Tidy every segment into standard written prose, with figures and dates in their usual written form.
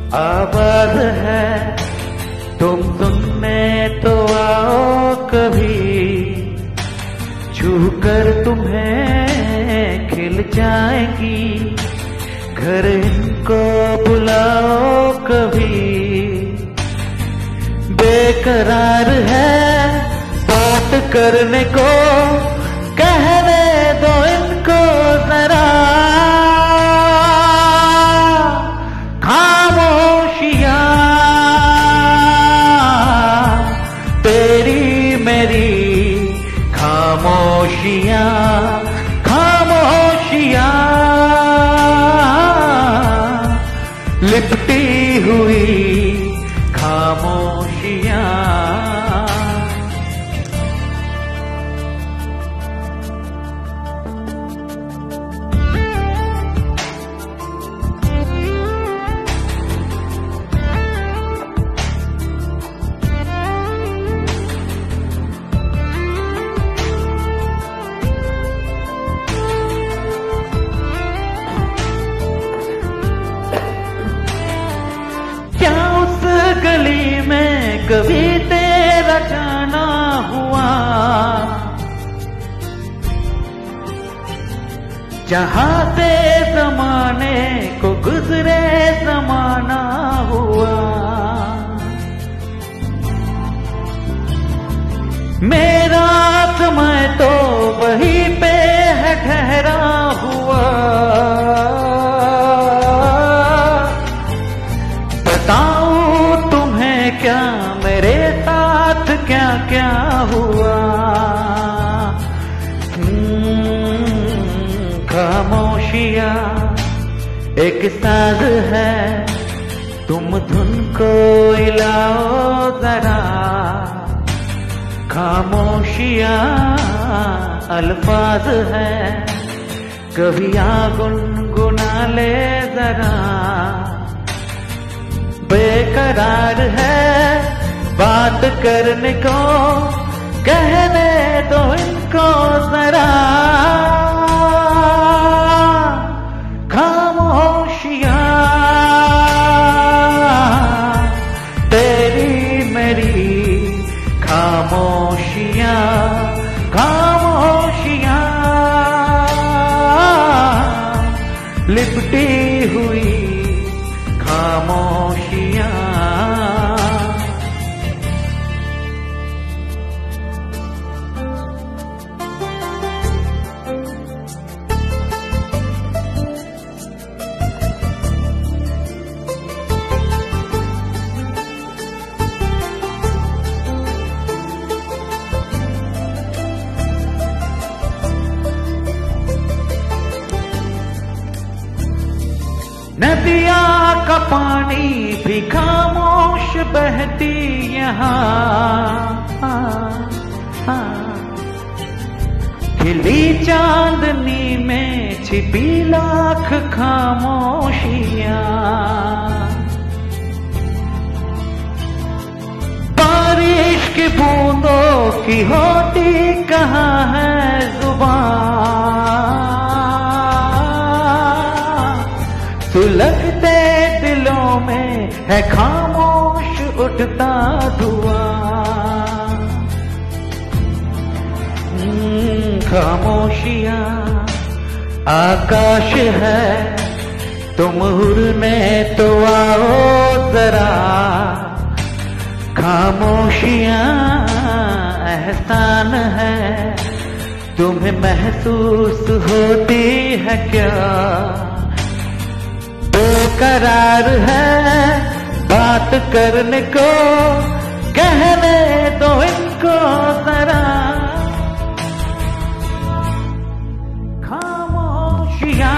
आवाज है, तुम सुनने तो आओ कभी, छू कर तुम्हें खिल जाएगी। घर इनको बुलाओ कभी, बेकरार है बात करने को, कहने दो इनको जरा। खामोशियां तेरी मेरी, खामोशियां खामोशियां लिपटी हुई खामोशियां। गली में कभी तेरा जाना हुआ, जहां से जमाने को गुजरे जमाना हुआ। मेरा समय तो वहीं पे है ठहरा हुआ। क्या मेरे साथ क्या क्या हुआ। खामोशियां एक साज है, तुम धुन को हिलाओ जरा। खामोशियां अल्फाज है, कभी आ गुनगुना ले जरा। बेकरार है बात करने को, कहने दो इनको जरा। खामोशियां तेरी मेरी, खामोशियां खामोशियां लिपटी हुई खामोशियां। नदिया का पानी भी खामोश बहती यहाँ। खिली चांदनी में छिपी लाख खामोशियां। बारिश की बूंदों की होती कहाँ है जुबान। सुलगते दिलों में है खामोश उठता धुआं। खामोशियां आकाश है, तुम उड़ने तो आओ जरा। खामोशियां एहसान है, तुम्हें महसूस होती है क्या। बेकरार है बात करने को, कहने दो इनको जरा। खामोशियां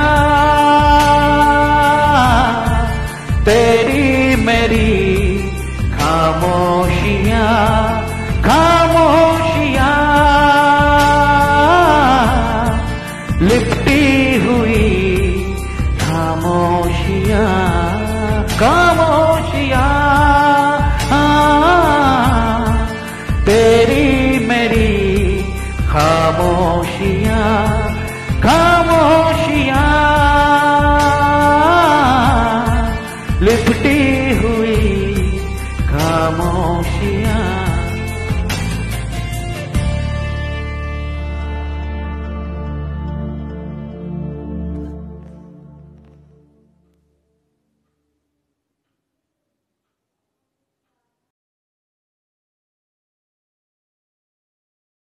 तेरी मेरी, खामोशियां खामोशियां लिपटी हुई खामोशियां। खामोशियां तेरी मेरी, खामोशियां खामोशियां लिपटी